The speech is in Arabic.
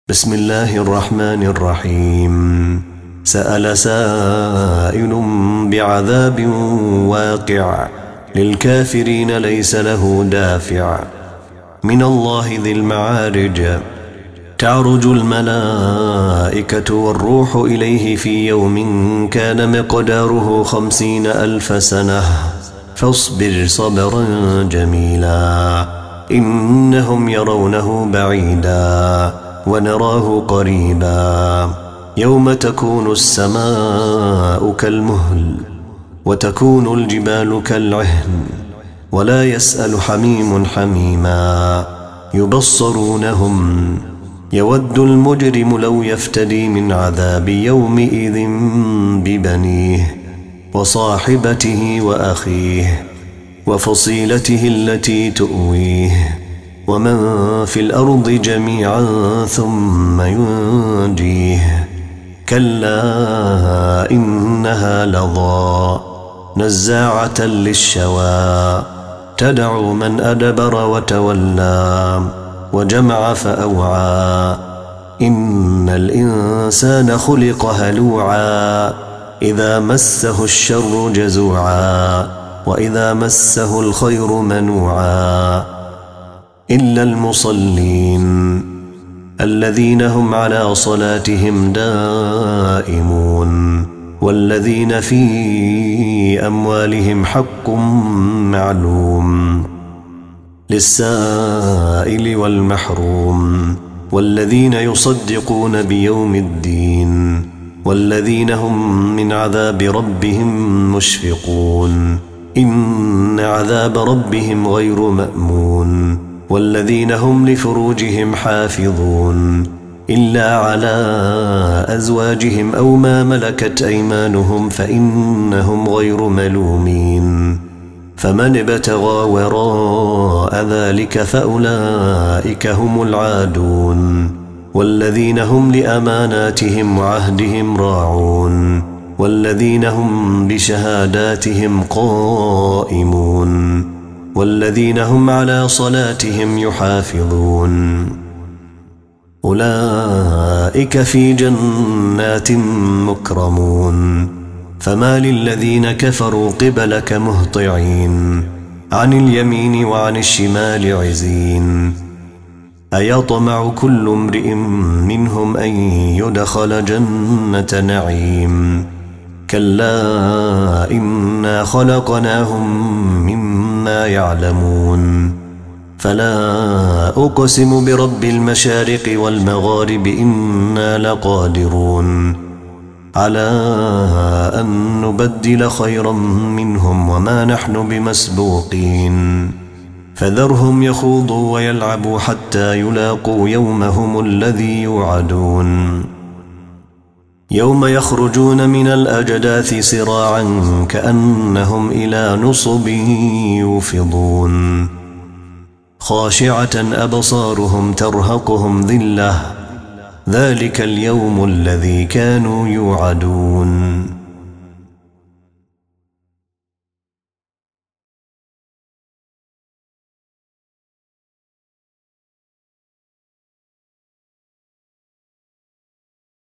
بسم الله الرحمن الرحيم. سأل سائل بعذاب واقع للكافرين ليس له دافع من الله ذي المعارج. تعرج الملائكة والروح إليه في يوم كان مقداره 50,000 سنة فاصبر صبرا جميلا إنهم يرونه بعيدا ونراه قريبا. يوم تكون السماء كالمهل وتكون الجبال كالعهن ولا يسأل حميم حميما. يبصرونهم يود المجرم لو يفتدي من عذاب يومئذ ببنيه وصاحبته وأخيه وفصيلته التي تؤويه ومن في الأرض جميعا ثم ينجيه. كلا إنها لظى نزاعة للشوى تدعو من أدبر وتولى وجمع فأوعى. إن الإنسان خلق هلوعا إذا مسه الشر جزوعا وإذا مسه الخير منوعا. إلا المصلين الذين هم على صلاتهم دائمون والذين في أموالهم حق معلوم للسائل والمحروم والذين يصدقون بيوم الدين والذين هم من عذاب ربهم مشفقون. إن عذاب ربهم غير مأمون. والذين هم لفروجهم حافظون إلا على أزواجهم أو ما ملكت أيمانهم فإنهم غير ملومين. فمن ابتغى وراء ذلك فأولئك هم العادون. والذين هم لأماناتهم وعهدهم راعون والذين هم بشهاداتهم قائمون والذين هم على صلاتهم يحافظون. أولئك في جنات مكرمون. فما للذين كفروا قبلك مهطعين عن اليمين وعن الشمال عزين. أيطمع كل امرئ منهم أن يدخل جنة نعيم. كلا إنا خلقناهم مما يعلمون. فلا أقسم برب المشارق والمغارب إنا لقادرون على أن نبدل خيرا منهم وما نحن بمسبوقين. فذرهم يخوضوا ويلعبوا حتى يلاقوا يومهم الذي يوعدون. يوم يخرجون من الأجداث سراعا كأنهم إلى نصب يوفضون. خاشعة أبصارهم ترهقهم ذلة ذلك اليوم الذي كانوا يوعدون.